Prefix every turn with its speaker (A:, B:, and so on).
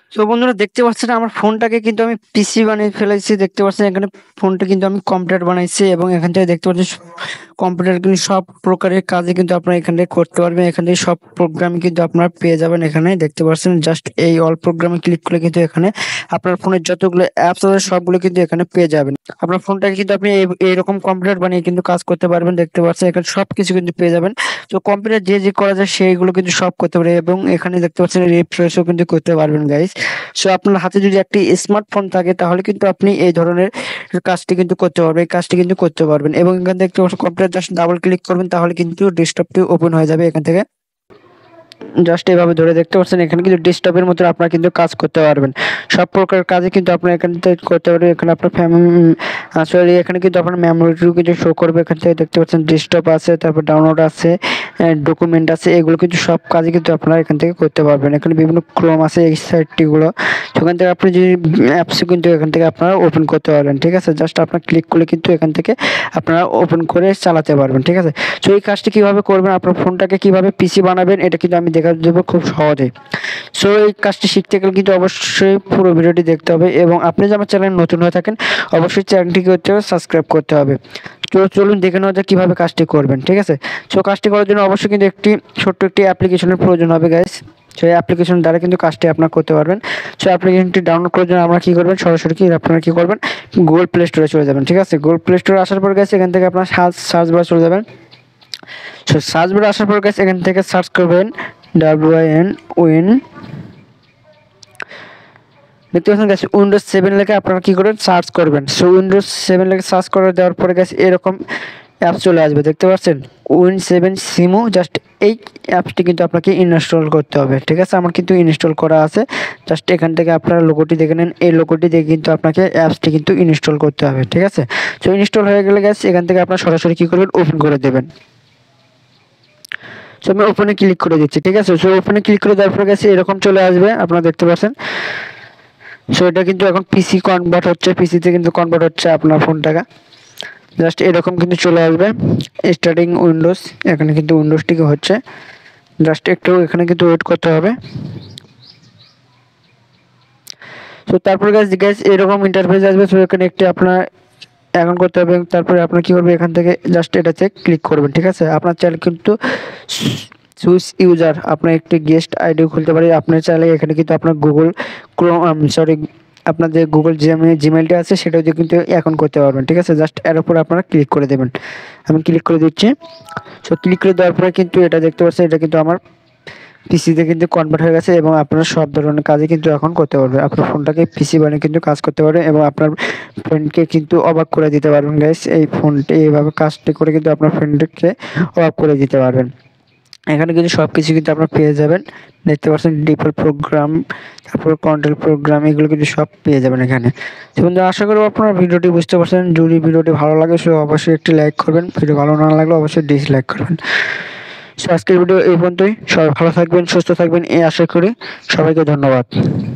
A: তো বন্ধুরা দেখতে পাচ্ছেন আমার ফোনটাকে কিন্তু আমি পিসি বানিয়ে ফেলেছি। দেখতে পাচ্ছেন এখানে ফোনটা কিন্তু আমি কম্পিউটার বানাইছি এবং এখান থেকে দেখতে পাচ্ছেন কম্পিউটার কিন্তু সব প্রকারের কাজে কিন্তু আপনারা এখান থেকে করতে পারবেন। এখান থেকে সব প্রোগ্রাম কিন্তু আপনারা পেয়ে যাবেন। এখানে দেখতে পাচ্ছেন জাস্ট এই অল প্রোগ্রামে ক্লিক করলে কিন্তু এখানে আপনার ফোনের যতগুলো অ্যাপস আছে সবগুলো কিন্তু এখানে পেয়ে যাবেন। আপনার ফোনটাকে কিন্তু আপনি এইরকম কম্পিউটার বানিয়ে কিন্তু কাজ করতে পারবেন। দেখতে পাচ্ছেন এখানে সবকিছু কিন্তু পেয়ে যাবেন। তো কম্পিউটার যে করা যায় সেইগুলো কিন্তু সব করতে পারে এবং এখানে দেখতে পাচ্ছেন রিফ্রেশও কিন্তু করতে পারবেন গাইস। সো আপনার হাতে যদি একটি স্মার্টফোন থাকে তাহলে কিন্তু আপনি এই ধরনের কাজটি কিন্তু করতে পারবেন, এই কাজটি কিন্তু করতে পারবেন। এবং এখানে দেখতে পাচ্ছেন কম্পিউটার জাস্ট ডাবল ক্লিক করবেন তাহলে কিন্তু ডেস্কটপটি ওপেন হয়ে যাবে। এখান থেকে জাস্ট এভাবে ধরে দেখতে পাচ্ছেন এখানে কিন্তু ডেস্কটপের মতো আপনারা কিন্তু কাজ করতে পারবেন। সব প্রকার কাজে কিন্তু আপনারা এখান থেকে করতে পারবেন। এখানে আপনার আসলে এখানে কিন্তু আপনার মেমোরিটিও কিন্তু শো করবে। এখান থেকে দেখতে পাচ্ছেন ডেস্কটপ আছে, তারপর ডাউনলোড আছে, ডকুমেন্ট আছে, এগুলো কিন্তু সব কাজে কিন্তু আপনারা এখান থেকে করতে পারবেন। এখানে বিভিন্ন ক্রোম আছে এই সাইটটিগুলো, সেখান থেকে আপনি যদি অ্যাপসও কিন্তু এখান থেকে আপনারা ওপেন করতে পারবেন। ঠিক আছে, জাস্ট আপনার ক্লিক করলে কিন্তু এখান থেকে আপনারা ওপেন করে চালাতে পারবেন। ঠিক আছে, তো এই কাজটি কীভাবে করবেন, আপনার ফোনটাকে কীভাবে পিসি বানাবেন এটা কিন্তু আমি দেখা দেবো খুব সহজে। সো এই কাজটি শিখতে গেলে কিন্তু অবশ্যই পুরো ভিডিওটি দেখতে হবে এবং আপনি যদি আমার চ্যানেল নতুন হয়ে থাকেন অবশ্যই চ্যানেলটিকে করতে হবে, সাবস্ক্রাইব করতে হবে। তো চলুন দেখে নেওয়া যাক কীভাবে কাজটি করবেন। ঠিক আছে, সো কাজটি করার জন্য অবশ্যই কিন্তু ছোট্ট একটি অ্যাপ্লিকেশনের প্রয়োজন হবে গাইস। সো এই অ্যাপ্লিকেশন দ্বারা কিন্তু কাজটি আপনারা করতে পারবেন। সো অ্যাপ্লিকেশনটি ডাউনলোড করার জন্য আমরা কী করবেন, সরাসরি আপনারা কী করবেন, গুগল প্লে স্টোরে চলে যাবেন। ঠিক আছে, গুগল প্লে স্টোরে আসার পর গেছে এখান থেকে আপনার সার্চ বারে চলে যাবেন। সো সার্চ বারে আসার পর গেছে এখান থেকে সার্চ করবেন WIN দেখতে পাচ্ছেন গেছে উইন্ডোজ 7 লেখা আপনারা কী করবেন সার্চ করবেন। সো উইন্ডোজ 7 লেখা সার্চ করে দেওয়ার পরে গেছে এরকম অ্যাপ চলে আসবে। দেখতে পাচ্ছেন Win7 সিমো, জাস্ট এই অ্যাপসটি কিন্তু আপনাকে ইনস্টল করতে হবে। ঠিক আছে, আমার কিন্তু ইনস্টল করা আছে। জাস্ট এখান থেকে আপনারা লোগোটি দেখে নেন, এই লোগোটি দেখে কিন্তু আপনাকে অ্যাপসটি কিন্তু ইনস্টল করতে হবে। ঠিক আছে, সো ইনস্টল হয়ে গেলে গেছে এখান থেকে আপনারা সরাসরি কী করবেন, ওপেন করে দেবেন। সো আমি ওপেনে ক্লিক করে দিচ্ছি। ঠিক আছে, সো ওপেনে ক্লিক করে দেওয়ার পর গেছে এরকম চলে আসবে, আপনারা দেখতে পাচ্ছেন। সো এটা কিন্তু এখন পিসি কনভার্ট হচ্ছে, পিসিতে কিন্তু কনভার্ট হচ্ছে আপনার ফোনটাকে। জাস্ট এরকম কিন্তু চলে আসবে স্টার্টিং উইন্ডোজ, এখানে কিন্তু উইন্ডোজটিকে হচ্ছে, জাস্ট একটু এখানে কিন্তু ওয়েট করতে হবে। সো তারপর গ্যাস এরকম ইন্টারফেস আসবে। সো এখানে একটি আপনার অ্যাকাউন্ট করতে হবে, তারপরে আপনার কী করবে, এখান থেকে জাস্ট এটাতে ক্লিক করবেন। ঠিক আছে, আপনার চাইলে কিন্তু চুজ ইউজার আপনার একটি গেস্ট আইডিও খুলতে পারে। আপনার চাইলে এখানে কিন্তু আপনার গুগল আপনার যে গুগল জিমেলটা আছে সেটাও দিয়ে কিন্তু অ্যাকাউন্ট করতে পারবেন। ঠিক আছে, জাস্ট এর উপরে আপনারা ক্লিক করে দেবেন। আমি ক্লিক করে দিচ্ছি। সো ক্লিক করে দেওয়ার পরে কিন্তু এটা দেখতে পাচ্ছেন, এটা কিন্তু আমার পিসিতে কিন্তু কনভার্ট হয়ে গেছে এবং আপনারা সব ধরনের কাজই কিন্তু এখন করতে পারবেন। আপনার ফোনটাকে পিসি বানিয়ে কিন্তু কাজ করতে পারবেন এবং আপনার ফ্রেন্ডকে কিন্তু অবাক করে দিতে পারবেন গাইস। এই ফোনটি এইভাবে কাজটি করে কিন্তু আপনার ফ্রেন্ডকে অবাক করে দিতে পারবেন। এখানে কিন্তু সব কিছু কিন্তু আপনারা পেয়ে যাবেন। দেখতে পাচ্ছেন ডিফল্ট প্রোগ্রাম, তারপর কন্ট্রোল প্রোগ্রাম, এগুলো কিন্তু সব পেয়ে যাবেন এখানে। তো বন্ধুরা আশা করি আপনারা ভিডিওটি বুঝতে পারছেন। যদি ভিডিওটি ভালো লাগে সো অবশ্যই একটি লাইক করবেন, ভিডিও ভালো না লাগলে অবশ্যই ডিসলাইক করবেন। সো আজকের ভিডিও এই পর্যন্তই। সবাই ভালো থাকবেন, সুস্থ থাকবেন এই আশা করি। সবাইকে ধন্যবাদ।